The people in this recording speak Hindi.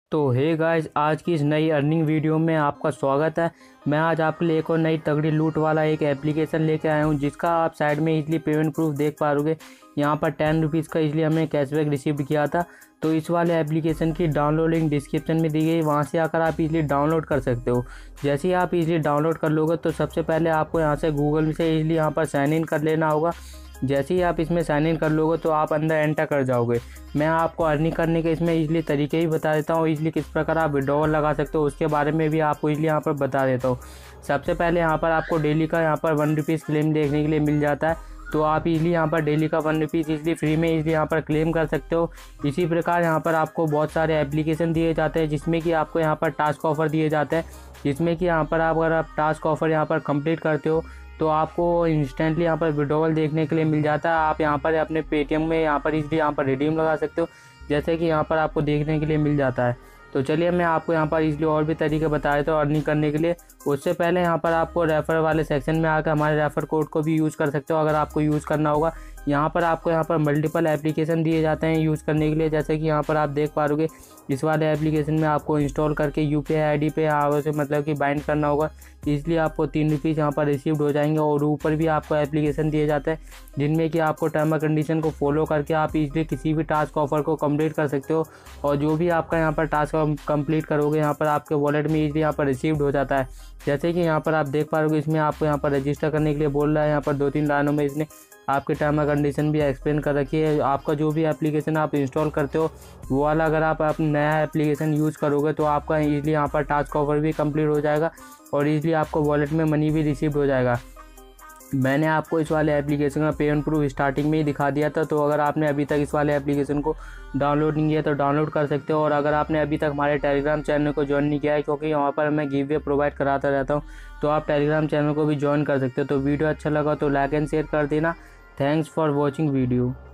तो हे गाइस, आज की इस नई अर्निंग वीडियो में आपका स्वागत है। मैं आज आपके लिए एक और नई तगड़ी लूट वाला एक एप्लीकेशन लेके आया हूं, जिसका आप साइड में इजली पेमेंट प्रूफ देख पाओगे। यहां पर 10 रुपीज़ का इजली हमने कैशबैक रिसीव किया था। तो इस वाले एप्लीकेशन की डाउनलोड लिंक डिस्क्रिप्शन में दी गई, वहां से आकर आप इजली डाउनलोड कर सकते हो। जैसे ही आप इजली डाउनलोड कर लोगे तो सबसे पहले आपको यहाँ से गूगल से इजली यहाँ पर साइन इन कर लेना होगा। जैसे ही आप इसमें साइन इन कर लोगे तो आप अंदर एंटर कर जाओगे। मैं आपको अर्निंग करने के इसमें इजली तरीके ही बता देता हूँ, इजली किस प्रकार आप विड्रॉल लगा सकते हो उसके बारे में भी आपको इजली यहाँ पर बता देता हूँ। सबसे पहले यहाँ पर आपको डेली का यहाँ पर 1 रुपीज़ क्लेम देखने के लिए मिल जाता है। तो आप इजली यहाँ पर डेली का 1 रुपीज़ इजली फ्री में इजली यहाँ पर क्लेम कर सकते हो। इसी प्रकार यहाँ पर आपको बहुत सारे एप्लीकेशन दिए जाते हैं, जिसमें कि आपको यहाँ पर टास्क ऑफर दिए जाते हैं, जिसमें कि यहाँ पर अगर आप टास्क ऑफर यहाँ पर कंप्लीट करते हो तो आपको इंस्टेंटली यहाँ पर विड्रॉवल देखने के लिए मिल जाता है। आप यहाँ पर अपने पेटीएम में यहाँ पर इसलिए यहाँ पर रिडीम लगा सकते हो, जैसे कि यहाँ पर आपको देखने के लिए मिल जाता है। तो चलिए मैं आपको यहाँ पर इसलिए और भी तरीके बता देता हूँ अर्निंग करने के लिए। उससे पहले यहाँ पर आपको रेफ़र वाले सेक्शन में आकर हमारे रेफ़र कोड को भी यूज़ कर सकते हो अगर आपको यूज़ करना होगा। यहाँ पर आपको यहाँ पर मल्टीपल एप्लीकेशन दिए जाते हैं यूज़ करने के लिए, जैसे कि यहाँ पर आप देख पाओगे। इस वाले एप्लीकेशन में आपको इंस्टॉल करके यूपीआई आईडी पे से मतलब कि बाइंड करना होगा, इसलिए आपको 3 रुपीज़ यहाँ पर रिसीव्ड हो जाएंगे। और ऊपर भी आपको एप्लीकेशन दिए जाते हैं, जिनमें कि आपको टर्म एंड कंडीशन को फॉलो करके आप इजीली किसी भी टास्क ऑफर को कंप्लीट कर सकते हो। और जो भी आपका यहाँ पर टास्क कंप्लीट करोगे यहाँ पर आपके वॉलेट में इजीली यहाँ पर रिसीव्ड हो जाता है। जैसे कि यहाँ पर आप देख पाओगे, इसमें आपको यहाँ पर रजिस्टर करने के लिए बोल रहा है। यहाँ पर 2-3 लाइनों में इसने आपके टर्म एंड कंडीशन भी एक्सप्लेन कर रखी है। आपका जो भी एप्लीकेशन आप इंस्टॉल करते हो वो वाला अगर आप नया एप्लीकेशन यूज़ करोगे तो आपका इजीली यहाँ पर टास्क ऑफर भी कंप्लीट हो जाएगा और इजीली आपको वॉलेट में मनी भी रिसीव हो जाएगा। मैंने आपको इस वाले एप्लीकेशन का पेमेंट प्रूफ स्टार्टिंग में ही दिखा दिया था। तो अगर आपने अभी तक इस वाले एप्लीकेशन को डाउनलोड नहीं किया तो डाउनलोड कर सकते हो। और अगर आपने अभी तक हमारे टेलीग्राम चैनल को ज्वाइन नहीं किया है, क्योंकि वहाँ पर मैं गिव वे प्रोवाइड कराता रहता हूँ, तो आप टेलीग्राम चैनल को भी ज्वाइन कर सकते हो। तो वीडियो अच्छा लगा तो लाइक एंड शेयर कर देना। Thanks for watching video.